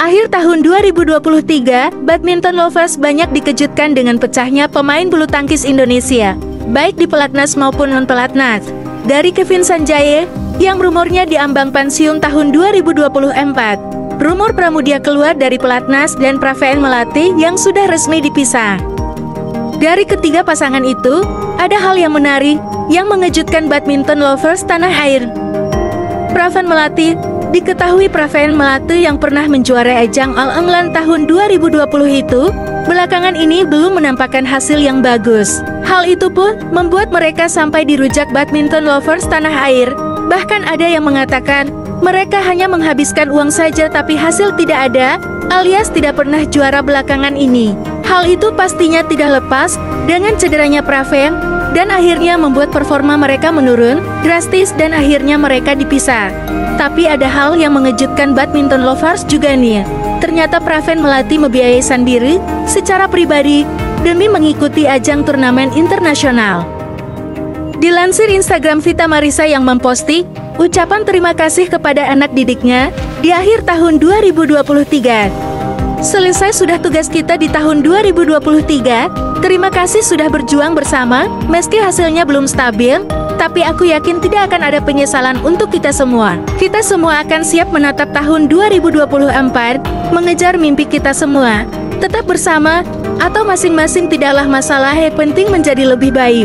Akhir tahun 2023, badminton lovers banyak dikejutkan dengan pecahnya pemain bulu tangkis Indonesia, baik di pelatnas maupun non-pelatnas. Dari Kevin Sanjaya, yang rumornya diambang pensiun tahun 2024. Rumor Pramudia keluar dari pelatnas dan Praven Melati yang sudah resmi dipisah. Dari ketiga pasangan itu, ada hal yang menarik, yang mengejutkan badminton lovers tanah air. Praven Melati, diketahui Praven Melati yang pernah menjuarai ajang All England tahun 2020 itu, belakangan ini belum menampakkan hasil yang bagus. Hal itu pun membuat mereka sampai dirujak badminton lovers tanah air. Bahkan ada yang mengatakan, mereka hanya menghabiskan uang saja tapi hasil tidak ada, alias tidak pernah juara belakangan ini. Hal itu pastinya tidak lepas dengan cederanya Praven, dan akhirnya membuat performa mereka menurun drastis dan akhirnya mereka dipisah. Tapi ada hal yang mengejutkan badminton lovers juga nih. Ternyata Praven Melati membiayai sendiri secara pribadi demi mengikuti ajang turnamen internasional. Dilansir Instagram Vita Marisa yang memposting ucapan terima kasih kepada anak didiknya di akhir tahun 2023. Selesai sudah tugas kita di tahun 2023, terima kasih sudah berjuang bersama, meski hasilnya belum stabil, tapi aku yakin tidak akan ada penyesalan untuk kita semua. Kita semua akan siap menatap tahun 2024, mengejar mimpi kita semua. Tetap bersama, atau masing-masing tidaklah masalah, yang penting menjadi lebih baik.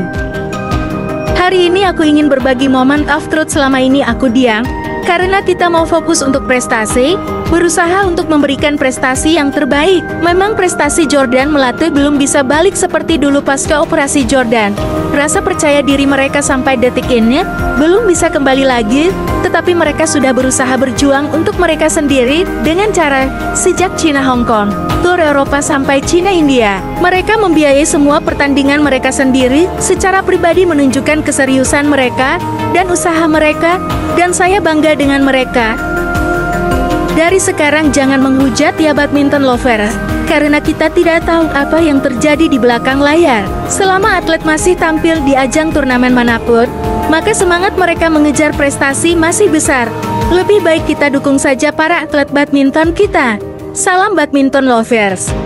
Hari ini aku ingin berbagi moment of truth selama ini aku diam, karena kita mau fokus untuk prestasi, berusaha untuk memberikan prestasi yang terbaik. Memang prestasi Jordan Melati belum bisa balik seperti dulu pasca operasi Jordan. Rasa percaya diri mereka sampai detik ini belum bisa kembali lagi, tetapi mereka sudah berusaha berjuang untuk mereka sendiri dengan cara sejak Cina Hong Kong, tur Eropa sampai Cina India. Mereka membiayai semua pertandingan mereka sendiri, secara pribadi menunjukkan keseriusan mereka dan usaha mereka, dan saya bangga dengan mereka. Dari sekarang jangan menghujat ya badminton lovers, karena kita tidak tahu apa yang terjadi di belakang layar. Selama atlet masih tampil di ajang turnamen manapun, maka semangat mereka mengejar prestasi masih besar. Lebih baik kita dukung saja para atlet badminton kita. Salam badminton lovers.